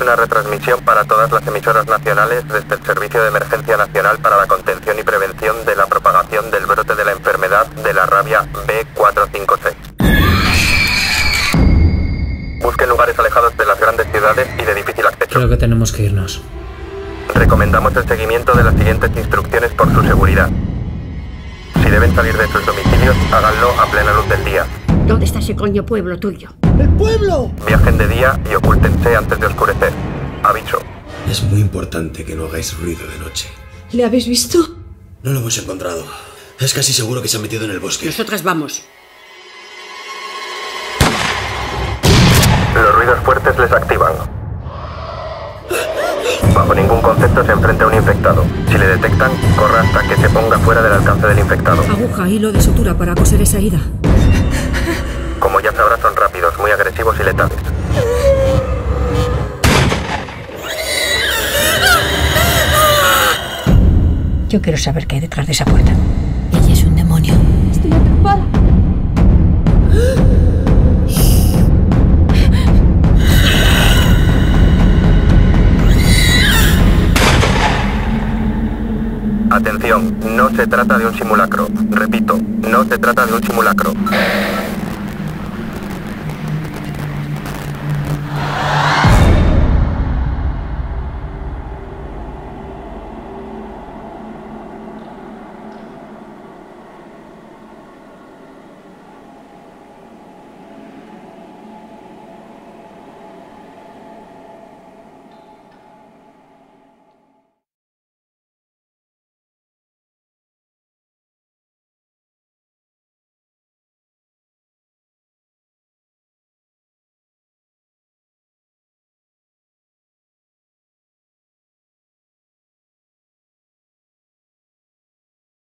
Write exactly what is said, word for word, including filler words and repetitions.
una retransmisión para todas las emisoras nacionales desde el Servicio de Emergencia Nacional para la Contención y Prevención de la Propagación del Brote de la Enfermedad de la Rabia B cuatrocientos cincuenta y seis. Busquen lugares alejados de las grandes ciudades y de difícil acceso. Creo que tenemos que irnos. Recomendamos el seguimiento de las siguientes instrucciones por su seguridad. Si deben salir de sus domicilios, háganlo a plena luz del día. ¿Dónde está ese coño pueblo tuyo? ¡El pueblo! Viajen de día y ocúltense antes de oscurecer. Aviso. Es muy importante que no hagáis ruido de noche. ¿Le habéis visto? No lo hemos encontrado. Es casi seguro que se ha metido en el bosque. Nosotras vamos. Los ruidos fuertes les activan. Bajo ningún concepto se enfrente a un infectado. Si le detectan, corra hasta que se ponga fuera del alcance del infectado. Aguja, hilo de sutura para coser esa herida. Como ya sabrás, son rápidos, muy agresivos y letales. Yo quiero saber qué hay detrás de esa puerta. Ella es un demonio. Estoy atrapada. Atención, no se trata de un simulacro. Repito, no se trata de un simulacro.